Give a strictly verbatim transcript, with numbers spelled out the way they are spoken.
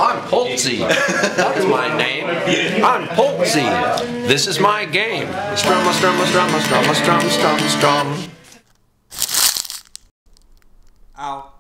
I'm Poltzy. That's my name. I'm Poltzy. This is my game. Strum, strum, strum, strum, strum, strum, strum. Ow.